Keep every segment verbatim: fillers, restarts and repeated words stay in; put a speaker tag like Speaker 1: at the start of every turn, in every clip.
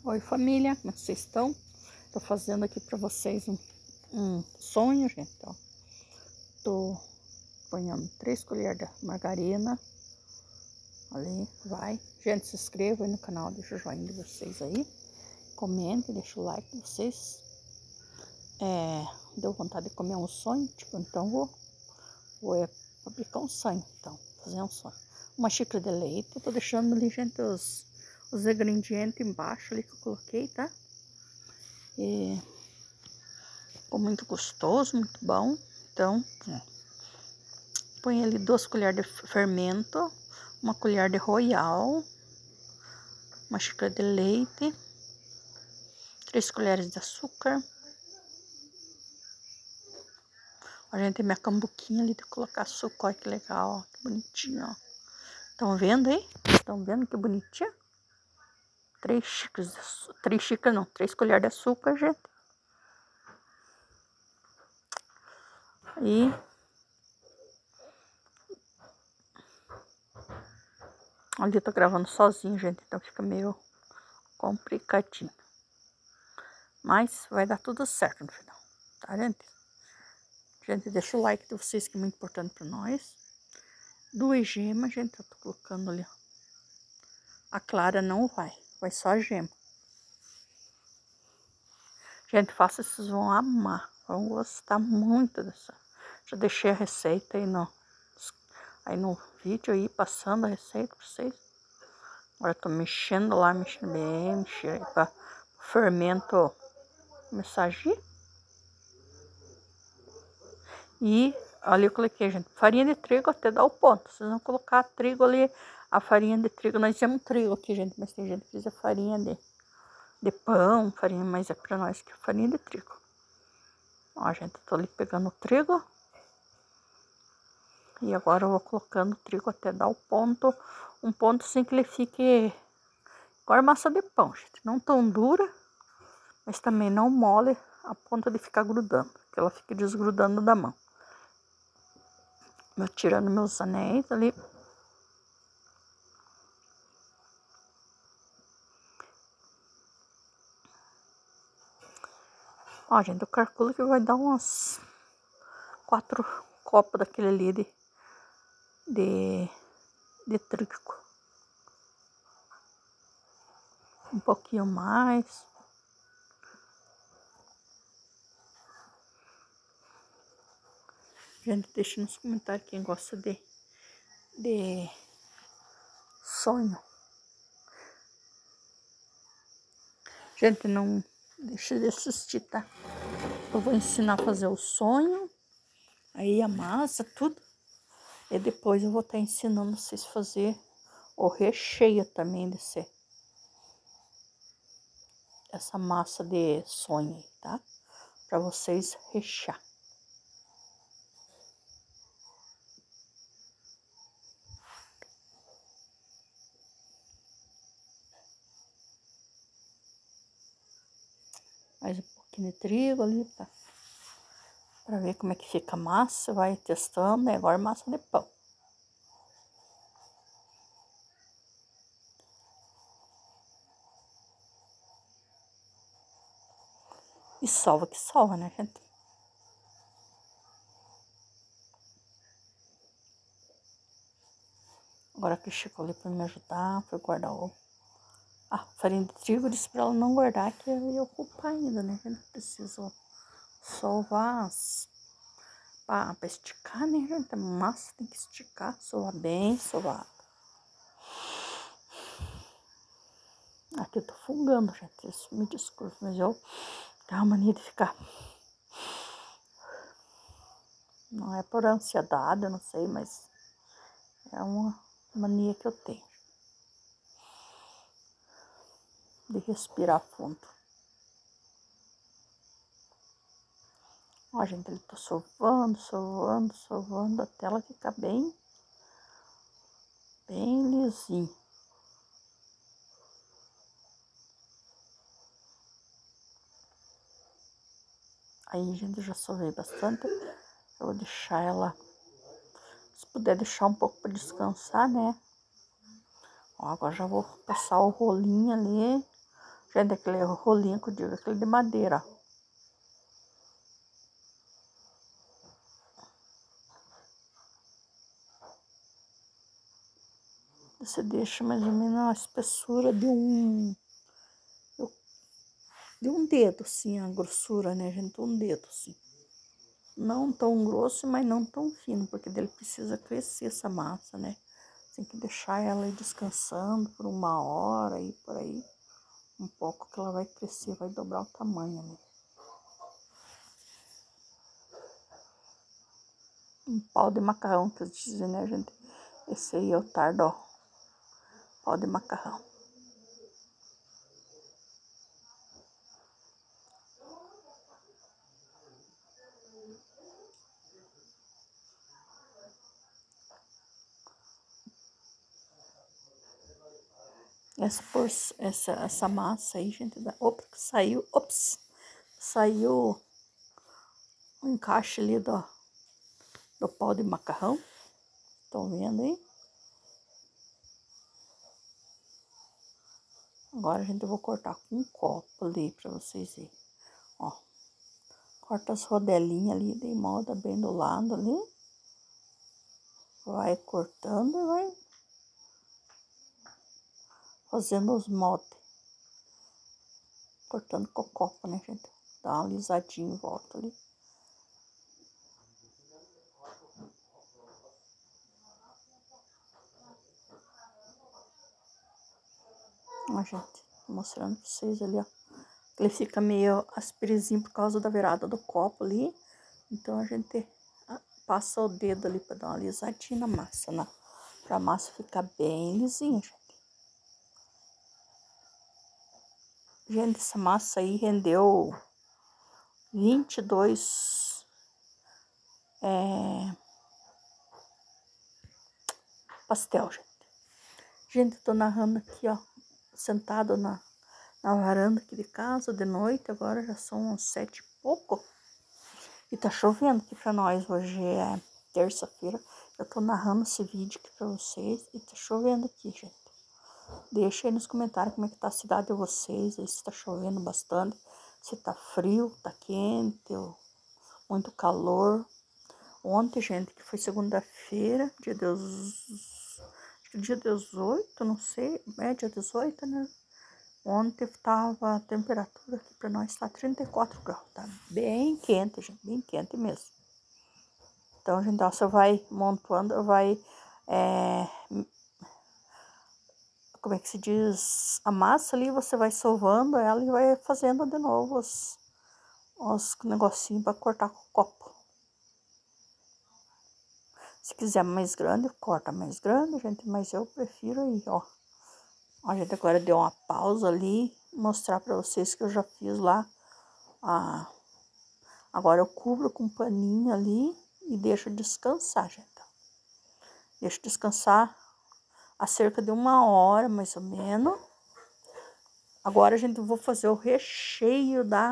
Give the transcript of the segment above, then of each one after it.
Speaker 1: Oi família, como é que vocês estão? Tô fazendo aqui pra vocês um, um sonho, gente, ó. Tô ponhando três colheres de margarina. Ali, vai. Gente, se inscreva aí no canal, deixa o joinha de vocês aí. Comente, deixa o like de vocês. É, deu vontade de comer um sonho, tipo, então vou, vou é, fabricar um sonho, então, fazer um sonho. Uma xícara de leite, eu tô deixando ali, gente, os, os ingredientes embaixo ali que eu coloquei, tá? E ficou muito gostoso, muito bom. Então, ó, põe ali duas colheres de fermento, uma colher de royal, uma xícara de leite, três colheres de açúcar. A gente, minha cambuquinha ali de colocar açúcar, olha que legal, ó, que bonitinho, ó. Estão vendo aí? Estão vendo que bonitinho? Três xícaras, de açúcar, três xícaras não, três colheres de açúcar, gente. E ali eu tô gravando sozinho, gente, então fica meio complicadinho. Mas vai dar tudo certo no final, tá, gente? Gente, deixa o like de vocês, que é muito importante para nós. Duas gemas, gente, eu tô colocando ali, ó. A clara não vai, vai só a gema. Gente, faça, vocês vão amar, vão gostar muito dessa. Já deixei a receita aí no, aí no vídeo aí, passando a receita para vocês. Agora eu tô mexendo lá, mexendo bem, mexendo aí para o fermento começar a agir. E ali eu coloquei, gente, farinha de trigo até dar o ponto. Vocês vão colocar trigo ali, a farinha de trigo. Nós temos trigo aqui, gente, mas tem gente que usa farinha de, de pão, farinha, mas é pra nós que é farinha de trigo. Ó, gente, eu tô ali pegando o trigo. E agora eu vou colocando o trigo até dar o ponto. Um ponto assim que ele fique igual massa de pão, gente. Não tão dura, mas também não mole a ponto de ficar grudando. Que ela fique desgrudando da mão. Eu tirando meus anéis ali. Ó, gente, eu calculo que vai dar umas quatro copos daquele ali de, de, de trigo. Um pouquinho mais. Gente, deixa nos comentários quem gosta de, de sonho. Gente, não deixa de assistir, tá? Eu vou ensinar a fazer o sonho, aí a massa, tudo. E depois eu vou estar ensinando vocês a fazer o recheio também desse, essa massa de sonho aí, tá? Pra vocês rechear. Mais um pouquinho de trigo ali pra, pra ver como é que fica a massa. Vai testando, é agora massa de pão. E salva que salva, né, gente? Agora que chegou ali pra me ajudar, foi guardar o... Ah, farinha de trigo, eu disse pra ela não guardar, que eu ia ocupar ainda, né? Eu preciso sovar as... Pra, pra esticar, né, gente? A massa tem que esticar, sovar bem, sovar. Aqui eu tô fungando, gente. Isso me desculpe, mas eu tenho uma mania de ficar... Não é por ansiedade, eu não sei, mas é uma mania que eu tenho. De respirar fundo. Ó, gente, ele tá sovando, sovando, sovando, até ela ficar bem, bem lisinho. Aí, gente, eu já sovei bastante. Eu vou deixar ela, se puder deixar um pouco para descansar, né? Ó, agora já vou passar o rolinho ali Gente, aquele rolinho que eu digo, aquele de madeira. Você deixa mais ou menos a espessura de um... De um dedo, assim, a grossura, né, gente? Um dedo, assim. Não tão grosso, mas não tão fino, porque dele precisa crescer essa massa, né? Tem que deixar ela aí descansando por uma hora e por aí. Um pouco que ela vai crescer, vai dobrar o tamanho, né? Um pau de macarrão, que eles dizem, né, gente? Esse aí é o tardo, ó. Pau de macarrão. Essa, por, essa, essa massa aí, gente, da, opa, saiu, ops, saiu o encaixe ali do, do pau de macarrão. Estão vendo aí? Agora, gente, eu vou cortar com um copo ali pra vocês verem. Ó, corta as rodelinhas ali, de moda bem do lado ali. Vai cortando e vai fazendo os moldes. Cortando com o copo, né, gente? Dá uma alisadinha em volta ali. Ó, gente, mostrando pra vocês ali, ó. Ele fica meio asperezinho por causa da virada do copo ali. Então, a gente passa o dedo ali pra dar uma alisadinha na massa, né? Pra massa ficar bem lisinha, gente. Gente, essa massa aí rendeu vinte e dois é, pastel, gente. Gente, eu tô narrando aqui, ó, sentado na, na varanda aqui de casa de noite. Agora já são uns sete e pouco. E tá chovendo aqui pra nós. Hoje é terça-feira. Eu tô narrando esse vídeo aqui pra vocês e tá chovendo aqui, gente. Deixa aí nos comentários como é que tá a cidade de vocês, se tá chovendo bastante, se tá frio, tá quente, ou muito calor. Ontem, gente, que foi segunda-feira, dia dos... acho que dia dezoito, não sei, é dia dezoito, né? Ontem tava a temperatura aqui pra nós, tá trinta e quatro graus, tá bem quente, gente, bem quente mesmo. Então, gente, ó, você vai montando, vai... É, como é que se diz, a massa ali, você vai sovando ela e vai fazendo de novo os, os negocinhos para cortar com o copo. Se quiser mais grande, corta mais grande, gente, mas eu prefiro aí, ó. A gente agora deu uma pausa ali, mostrar para vocês que eu já fiz lá. A... Agora eu cubro com um paninho ali e deixo descansar, gente. Deixo descansar há cerca de uma hora, mais ou menos. Agora, gente, eu vou fazer o recheio da,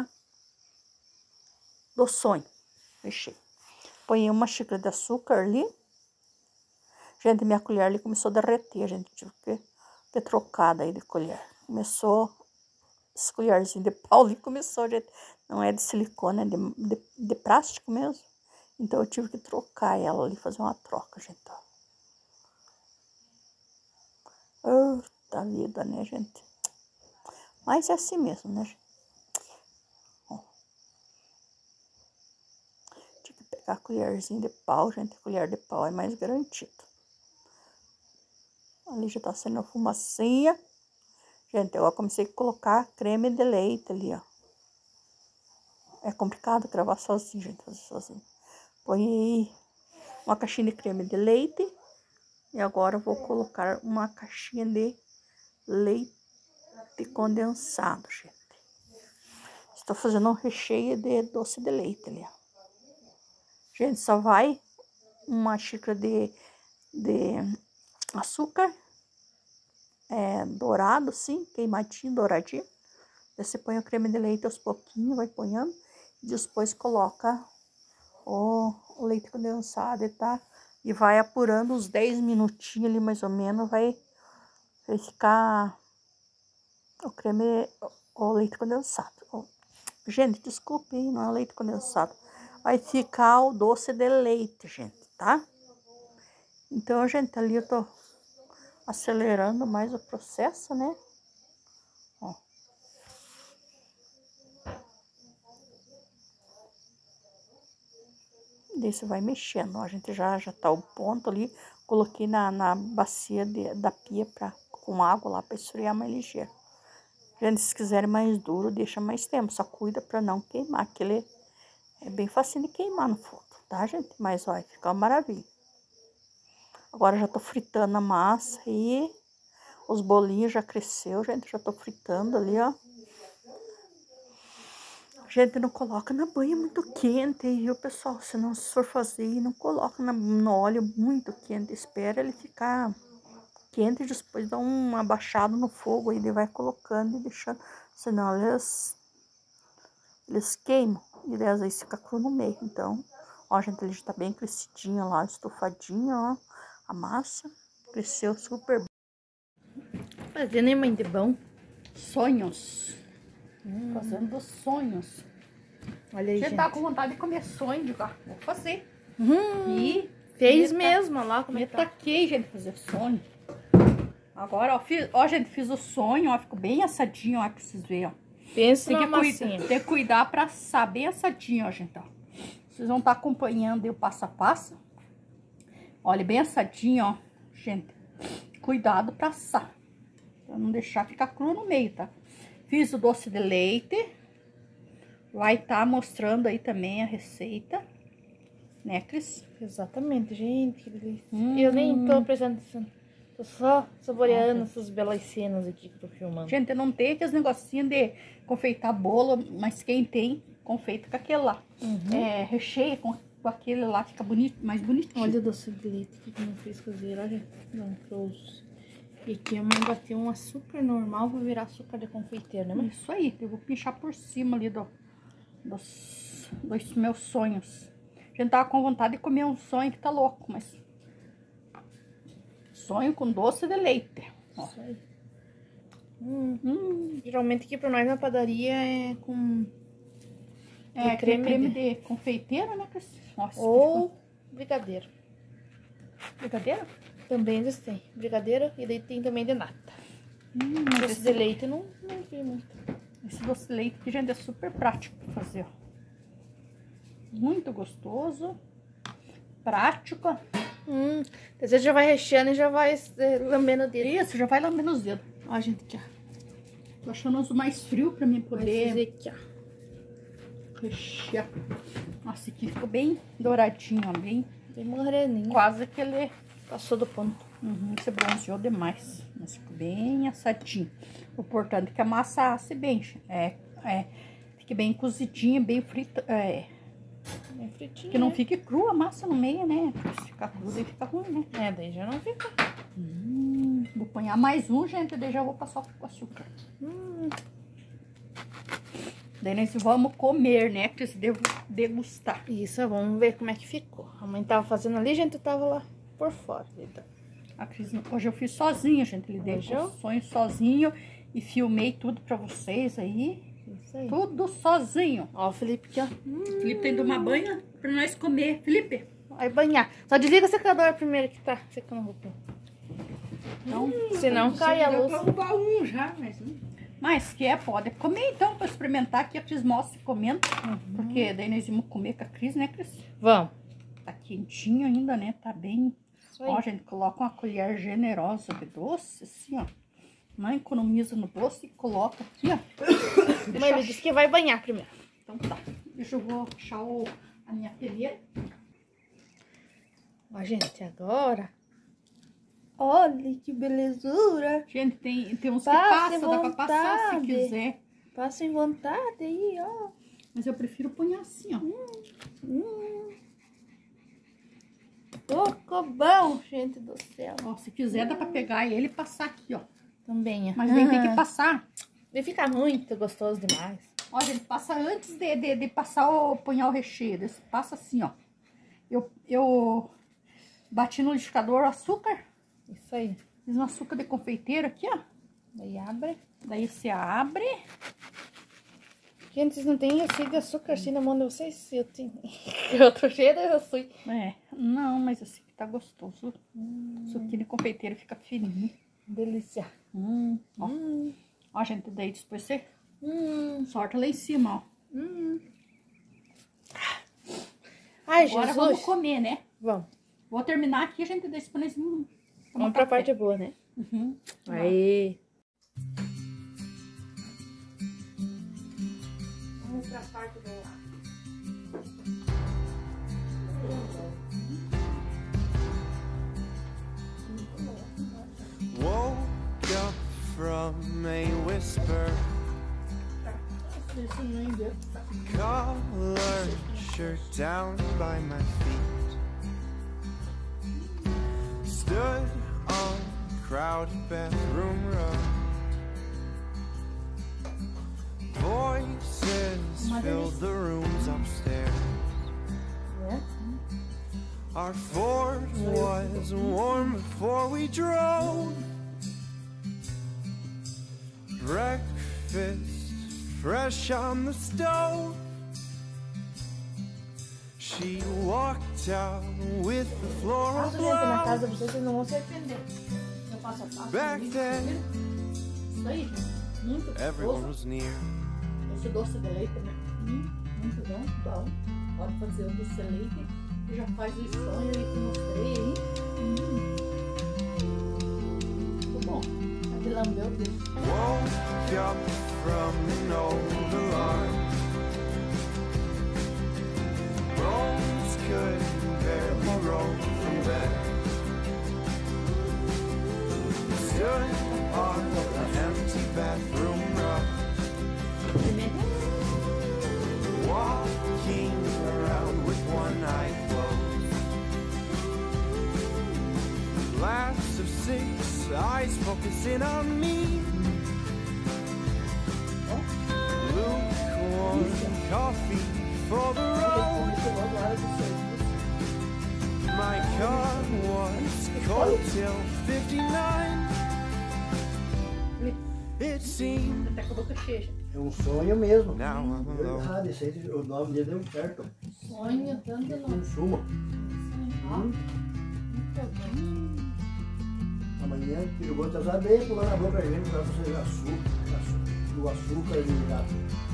Speaker 1: do sonho. Recheio. Põe uma xícara de açúcar ali. Gente, minha colher ali começou a derreter, gente. Tive que ter trocado aí de colher. Começou, esse colherzinho de pau ali começou, gente. Não é de silicone, é de, de, de plástico mesmo. Então, eu tive que trocar ela ali, fazer uma troca, gente. Eita vida, né, gente? Mas é assim mesmo, né, gente? Ó. Tive que pegar a colherzinha de pau, gente. A colher de pau é mais garantido. Ali já tá saindo a fumacinha. Gente, eu comecei a colocar creme de leite ali, ó. É complicado gravar sozinho, gente, fazer sozinho. Põe aí uma caixinha de creme de leite. E agora eu vou colocar uma caixinha de leite condensado, gente. Estou fazendo um recheio de doce de leite ali, ó. Gente, só vai uma xícara de, de açúcar é, dourado, assim, queimadinho, douradinho. Aí você põe o creme de leite aos pouquinhos, vai ponhando. E depois coloca o, o leite condensado e tá? E vai apurando uns dez minutinhos ali, mais ou menos, vai, vai ficar o creme, o leite condensado. Ó. Gente, desculpe, hein? Não é leite condensado. Vai ficar o doce de leite, gente, tá? Então, gente, ali eu tô acelerando mais o processo, né? Ó. Daí você vai mexendo, ó. A gente já, já tá o ponto ali. Coloquei na, na bacia de, da pia pra, com água lá pra esfriar mais ligeiro. Gente, se quiserem mais duro, deixa mais tempo. Só cuida pra não queimar, que ele é bem fácil de queimar no fogo, tá, gente? Mas, ó, fica uma maravilha. Agora já tô fritando a massa e os bolinhos já cresceu, gente. Já tô fritando ali, ó. Gente, não coloca na banha muito quente, viu, pessoal? Se não for fazer, não coloca na, no óleo muito quente. Espera ele ficar quente e depois dá um abaixado no fogo. Aí ele vai colocando e deixando. Senão eles, eles queimam. E daí às vezes fica cru no meio. Então, ó, gente, ele já tá bem crescidinho lá, estufadinho, ó. A massa cresceu super bem.
Speaker 2: Fazendo, hein, mãe, de bom?
Speaker 1: Sonhos.
Speaker 2: Hum.
Speaker 1: Fazendo sonhos.
Speaker 2: Olha aí,
Speaker 1: Você
Speaker 2: gente.
Speaker 1: tá com vontade de comer sonho, digo, ah, vou fazer.
Speaker 2: Hum,
Speaker 1: E
Speaker 2: fez
Speaker 1: me
Speaker 2: mesmo, olha lá como
Speaker 1: me
Speaker 2: é que tá.
Speaker 1: taquei, gente, fazer sonho. Agora, ó, fiz, ó, gente, fiz o sonho, ó, ficou bem assadinho, ó, pra vocês verem, ó.
Speaker 2: Pensa
Speaker 1: Tem que,
Speaker 2: numa
Speaker 1: cuida,
Speaker 2: massinha.
Speaker 1: tem que cuidar pra assar bem assadinho, ó, gente, ó. Vocês vão estar tá acompanhando aí o passo a passo. Olha, bem assadinho, ó, gente. Cuidado pra assar. Pra não deixar ficar cru no meio, tá? Fiz o doce de leite. Vai estar tá mostrando aí também a receita. Né, Cris?
Speaker 2: Exatamente, gente, que delícia.
Speaker 1: Hum.
Speaker 2: Eu nem tô prestando atenção. Tô só saboreando essas belas cenas aqui que eu tô filmando.
Speaker 1: Gente, não tem aqueles negocinhos de confeitar bolo, mas quem tem, confeita com aquele lá.
Speaker 2: Uhum.
Speaker 1: É, recheia com, com aquele lá, fica bonito, mais bonitinho.
Speaker 2: Olha o doce de leite que não fez fazer, olha. Não, trouxe. E aqui a mãe bateu um açúcar normal pra virar açúcar de confeiteiro, né, mãe?
Speaker 1: Isso aí, eu vou pinchar por cima ali do, dos, dos meus sonhos. A gente tava com vontade de comer um sonho que tá louco, mas... Sonho com doce de leite. Ó.
Speaker 2: Isso aí. Hum.
Speaker 1: Hum.
Speaker 2: Geralmente aqui pra nós na padaria é com...
Speaker 1: É,
Speaker 2: de creme,
Speaker 1: creme
Speaker 2: de...
Speaker 1: de confeiteiro, né? Nossa,
Speaker 2: Ou brigadeiro.
Speaker 1: Brigadeiro?
Speaker 2: Também eles têm. Brigadeiro e daí tem também de nata.
Speaker 1: Hum,
Speaker 2: Doce
Speaker 1: esse,
Speaker 2: de leite não, não vi muito.
Speaker 1: esse doce de leite que, gente, é super prático pra fazer, ó. Muito gostoso. Prático.
Speaker 2: Hum, você já vai recheando e já vai é, lambendo o dedo.
Speaker 1: Isso, já vai lambendo os dedos.
Speaker 2: Ó, gente, aqui, ó.
Speaker 1: Tô achando os mais frios pra mim
Speaker 2: Vai
Speaker 1: poder
Speaker 2: fazer aqui, ó.
Speaker 1: rechear. Nossa, aqui ficou bem douradinho, ó. Bem,
Speaker 2: Bem moreninho.
Speaker 1: quase que ele...
Speaker 2: Passou do ponto.
Speaker 1: Uhum, você bronzeou demais. Mas ficou bem assadinho. O importante é que a massa asse bem. É, é, fique bem cozidinha, bem frita. É,
Speaker 2: Bem fritinho.
Speaker 1: que não
Speaker 2: né?
Speaker 1: fique crua a massa no meio, né? Porque se ficar crua, daí fica ruim, né?
Speaker 2: É, daí já não fica.
Speaker 1: Hum, vou pôr mais um, gente, daí já vou passar com açúcar.
Speaker 2: Hum.
Speaker 1: Daí nós vamos comer, né? Pra se degustar.
Speaker 2: Isso, vamos ver como é que ficou. A mãe tava fazendo ali, a gente tava lá por fora. Então.
Speaker 1: A Cris, hoje eu fiz sozinha, gente. Lidei
Speaker 2: Hoje
Speaker 1: com
Speaker 2: eu?
Speaker 1: o sonho sozinho e filmei tudo pra vocês aí.
Speaker 2: Isso aí.
Speaker 1: Tudo sozinho.
Speaker 2: Ó, o Felipe aqui, ó. Hum.
Speaker 1: Felipe tem de uma banha pra nós comer. Felipe,
Speaker 2: Vai banhar. Só desliga o secador primeiro que tá secando a roupa.
Speaker 1: então...
Speaker 2: Senão cai a luz.
Speaker 3: Derrubar um já, mas...
Speaker 1: Mas que é, pode comer então, pra experimentar aqui. A Cris mostra comendo.
Speaker 2: Uhum.
Speaker 1: Porque daí nós vamos comer com a Cris, né, Cris?
Speaker 2: Vamos.
Speaker 1: Tá quentinho ainda, né? Tá bem...
Speaker 2: Isso aí.
Speaker 1: Ó, gente, coloca uma colher generosa de doce, assim, ó. Não economiza no doce e coloca aqui, ó.
Speaker 2: Mas ele disse que vai banhar primeiro.
Speaker 1: Então tá. Deixa eu vou achar o, a minha peneira.
Speaker 2: Ó, gente, agora... Olha que belezura.
Speaker 1: Gente, tem, tem uns que
Speaker 2: Passe
Speaker 1: passam, dá pra passar se
Speaker 2: vontade.
Speaker 1: quiser.
Speaker 2: Passa em vontade aí, ó.
Speaker 1: Mas eu prefiro pôr assim, ó.
Speaker 2: Hum. Ficou bom, gente do céu.
Speaker 1: Ó, se quiser, dá pra pegar ele e passar aqui, ó.
Speaker 2: Também, ó.
Speaker 1: Mas daí tem que passar.
Speaker 2: Vai ficar muito gostoso demais.
Speaker 1: Ó, gente, passa antes de, de, de passar o, ponhar o recheio. Desse, passa assim, ó. Eu, eu bati no liquidificador o açúcar.
Speaker 2: Isso aí.
Speaker 1: Fiz um açúcar de confeiteiro aqui, ó.
Speaker 2: Daí abre.
Speaker 1: Daí você abre.
Speaker 2: Gente, vocês não têm receita de açúcar assim na mão de vocês? Eu tenho. Outro cheiro eu fui.
Speaker 1: É, não, mas esse aqui tá gostoso.
Speaker 2: Hum.
Speaker 1: Suquinho confeiteiro fica fininho.
Speaker 2: Delícia.
Speaker 1: Hum, ó.
Speaker 2: Hum.
Speaker 1: Ó, gente, daí depois você
Speaker 2: Hum.
Speaker 1: sorta lá em cima, ó.
Speaker 2: Hum. Ai,
Speaker 1: Agora
Speaker 2: Jesus.
Speaker 1: vamos comer, né?
Speaker 2: Vamos.
Speaker 1: Vou terminar aqui, a gente deixa pra nós. Hum,
Speaker 2: Vamos pra parte boa, né?
Speaker 1: Uhum.
Speaker 2: Aí. Vamos pra parte boa.
Speaker 3: Woke up from a whisper, collar shirt down by my feet, stood on crowded bathroom rug, voices filled the rooms upstairs. Our Ford was warm before we drove. Breakfast fresh on the stove. She walked out with the floral
Speaker 2: Faço, gente, na casa
Speaker 3: blows.
Speaker 2: de vocês, vocês não vão se arrepender. Eu faço a pasta.
Speaker 3: Back then,
Speaker 2: Isso aí, gente. Muito
Speaker 3: everyone
Speaker 2: gostoso.
Speaker 3: was near.
Speaker 2: Esse doce de leite, né? Hum, muito bom, bom. Pode fazer o doce de leite. E já faz o sonho aí que eu mostrei aí. Hum. Muito bom. Aqui lambeu dele.
Speaker 3: Woke up from an old alarm. Bones could barely roll from bed. Stood on an empty bathroom rug, walking around with one eye closed. Last of six eyes focusing on me. Lukewarm coffee for the road. My car was cold till fifty-nine. It seemed
Speaker 2: Até com a boca cheia.
Speaker 4: É um sonho mesmo.
Speaker 3: now I'm
Speaker 4: Deu
Speaker 3: alone.
Speaker 4: errado, esse aí, o nome dele deu certo.
Speaker 2: Sonho tanto no.
Speaker 4: Consumo.
Speaker 2: Hum. Muito bom.
Speaker 4: Amanhã eu vou trazer bem pular na boca gente para você açúcar, açúcar, o açúcar e a,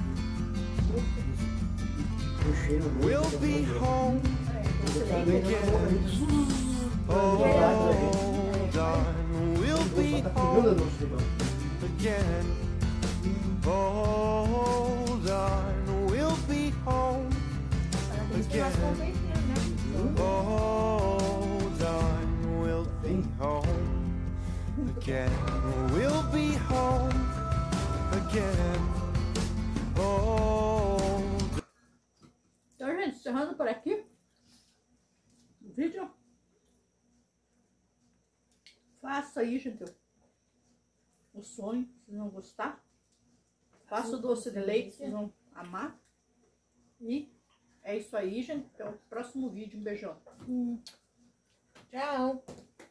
Speaker 4: o cheiro dele.
Speaker 3: We'll be home
Speaker 4: Eu também não vou
Speaker 3: hold on. We'll be home again. Hold on. We'll be home again. Hold on. We'll be home again. We'll be home again. Hold.
Speaker 2: Então, gente, encerrando por aqui o vídeo. Faça aí, gente, o sonho, se não gostar. Faça o doce de leite, vocês vão amar. E é isso aí, gente. Até o próximo vídeo. Um beijão. Hum. Tchau.